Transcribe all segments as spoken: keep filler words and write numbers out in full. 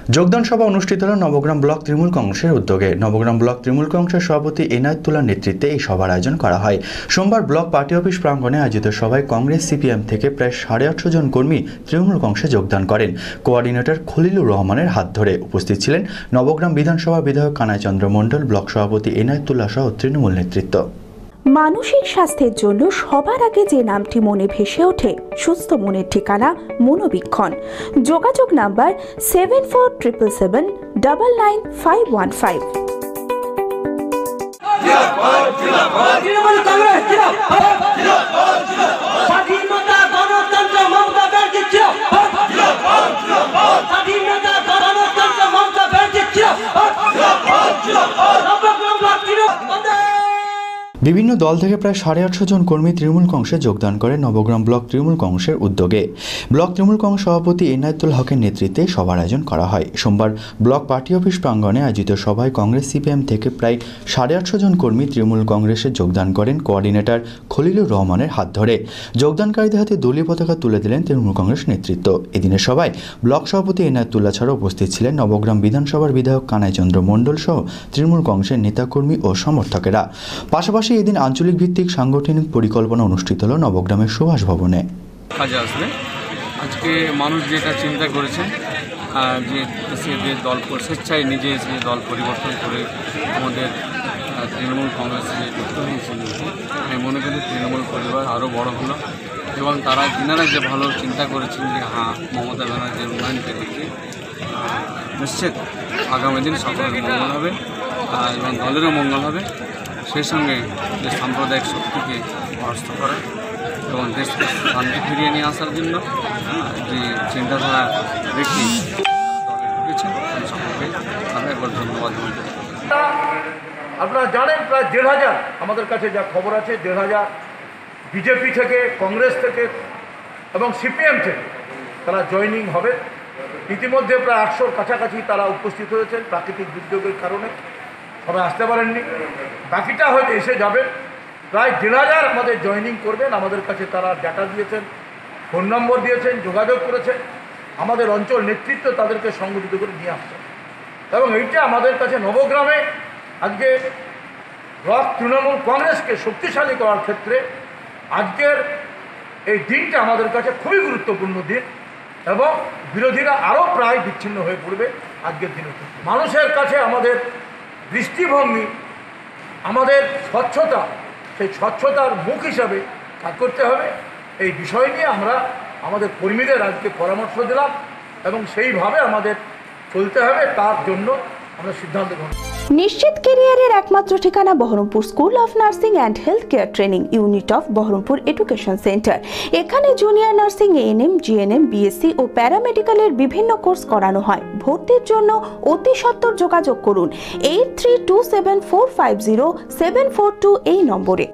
যোগদান সভা অনুষ্ঠিত হল নবগ্রাম ব্লক তৃণমূল কংগ্রেসের উদ্যোগে। নবগ্রাম ব্লক তৃণমূল কংগ্রেসের সভাপতি এনায়েতুল্লাহর নেতৃত্বে এই সভার আয়োজন করা হয়। সোমবার ব্লক পার্টি অফিস প্রাঙ্গণে আয়োজিত সভায় কংগ্রেস সিপিএম থেকে প্রায় সাড়ে আটশো জন কর্মী তৃণমূল কংগ্রেসে যোগদান করেন। কোঅর্ডিনেটর খলিলুর রহমানের হাত ধরে উপস্থিত ছিলেন নবগ্রাম বিধানসভা বিধায়ক কানাই চন্দ্র মণ্ডল, ব্লক সভাপতি এনায়েতুল্লাহ সহ তৃণমূল নেতৃত্ব। মানসিক স্বাস্থ্যের জন্য সবার আগে যে নামটি মনে ভেসে ওঠে, সুস্থ মনের ঠিকানা মনোবীক্ষণ। যোগাযোগ number seven four triple seven double nine five one five. বিভিন্ন দল থেকে প্রায় সাড়ে আটশো জন কর্মী তৃণমূল কংগ্রেসে যোগদান করে নবগ্রাম ব্লক তৃণমূল কংগ্রেসের উদ্যোগে। ব্লক তৃণমূল কংগ্রেস সভাপতি এনায়েতুল হকের নেতৃত্বে সভার আয়োজন করা হয়। সোমবার ব্লক পার্টি অফিস প্রাঙ্গণে আয়োজিত সভায় কংগ্রেস সিপিএম থেকে প্রায় সাড়ে আটশো জন কর্মী তৃণমূল কংগ্রেসে যোগদান করেন কোঅর্ডিনেটর খলিলুর রহমানের হাত ধরে। যোগদানকারীদের হাতে দলীয় পতাকা তুলে দিলেন তৃণমূল কংগ্রেস নেতৃত্ব। এদিনের সভায় ব্লক সভাপতি এনায়েতুল্লাহ ছাড়া উপস্থিত ছিলেন নবগ্রাম বিধানসভার বিধায়ক কানাই চন্দ্র মণ্ডল সহ তৃণমূল কংগ্রেসের নেতাকর্মী ও সমর্থকেরা। পাশাপাশি এদিন আঞ্চলিক ভিত্তিক সাংগঠনিক পরিকল্পনা অনুষ্ঠিত হল নবগ্রামের সুভাষ ভবনে। কাজে আসবে আজকে মানুষ যেটা চিন্তা করেছে যে এসে যে দল স্বেচ্ছায় নিজে এসে দল পরিবর্তন করে আমাদের তৃণমূল কংগ্রেসে যে যুক্ত হয়েছে, আমি মনে করি তৃণমূল পরিবার আরও বড় হলো এবং তারা তিনারা যে ভালো চিন্তা করেছেন যে হ্যাঁ মমতা ব্যানার্জির উন্নয়ন পেরেছে, নিশ্চিত আগামী দিন সকলের মঙ্গল হবে এবং দলেরও মঙ্গল হবে। সেই সঙ্গে যে সাম্প্রদায়িক শক্তিকে পরাস্ত করা এবং দেশকে শান্তি ফিরিয়ে নিয়ে আসার জন্য যে চিন্তাধারা রেখে দলে ঢুকেছেন, আমি সকলকে আমি একবার ধন্যবাদ জানাই। আপনারা জানেন প্রায় দেড় হাজার, আমাদের কাছে যা খবর আছে দেড় হাজার বিজেপি থেকে, কংগ্রেস থেকে এবং সিপিএম থেকে তারা জয়েনিং হবে। ইতিমধ্যে প্রায় আটশোর কাছাকাছি তারা উপস্থিত হয়েছেন। প্রাকৃতিক দুর্যোগের কারণে সবাই আসতে পারেননি, বাকিটা হয়তো এসে যাবেন। প্রায় দেড় হাজার আমাদের জয়েনিং করবেন। আমাদের কাছে তারা ডাটা দিয়েছেন, ফোন নম্বর দিয়েছেন, যোগাযোগ করেছেন। আমাদের অঞ্চল নেতৃত্ব তাদেরকে সংগঠিত করে নিয়ে আসছেন এবং এইটা আমাদের কাছে নবগ্রামে আজকে ব্লক তৃণমূল কংগ্রেসকে শক্তিশালী করার ক্ষেত্রে আজকের এই দিনটা আমাদের কাছে খুবই গুরুত্বপূর্ণ দিন এবং বিরোধীরা আরও প্রায় বিচ্ছিন্ন হয়ে পড়বে আজকের দিনে। মানুষের কাছে আমাদের দৃষ্টিভঙ্গি, আমাদের স্বচ্ছতা, সেই স্বচ্ছতার মুখ হিসাবে কাজ করতে হবে। এই বিষয় নিয়ে আমরা আমাদের কর্মীদের আজকে পরামর্শ দিলাম এবং সেইভাবে আমাদের চলতে হবে। তার জন্য আমরা সিদ্ধান্ত গ্রহণ। নিশ্চিত ক্যারিয়ারের একমাত্র ঠিকানা Berhampore school of nursing and health care training unit of Berhampore education centre. এখানে junior nursing, ANM, GNM, BSc ও প্যারামেডিক্যালের বিভিন্ন কোর্স করানো হয়। ভর্তির জন্য অতি সত্বর যোগাযোগ করুন eight three two seven four five zero seven four two এই নম্বরে।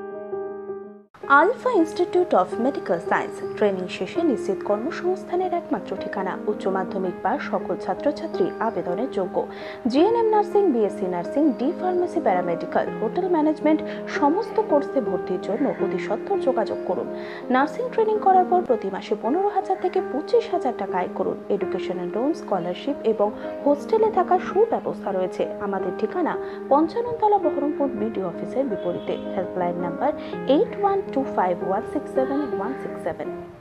Alpha institute of medical science training শেষে নিশ্চিত কর্মসংস্থানের একমাত্র ঠিকানা। উচ্চ মাধ্যমিক পাস সকল ছাত্রছাত্রী আবেদনের যোগ্য। GNM nursing, BSc nursing, D pharmacy, paramedical, hotel management সমস্ত কোর্সে ভর্তির জন্য অতি সত্বর যোগাযোগ করুন। নার্সিং ট্রেনিং করার পর প্রতি মাসে পনেরো হাজার থেকে পঁচিশ হাজার টাকা আয় করুন। এডুকেশনাল লোন, স্কলারশিপ এবং হোস্টেলে থাকার সুব্যবস্থা রয়েছে। আমাদের ঠিকানা পঞ্চাননতলা, বহরমপুর বিডিও অফিসের বিপরীতে। Helpline number eight one two five one six seven one six seven.